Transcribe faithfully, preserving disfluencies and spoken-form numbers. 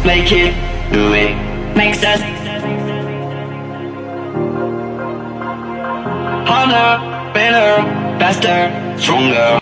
make it, do it, makes us harder, better, faster, stronger.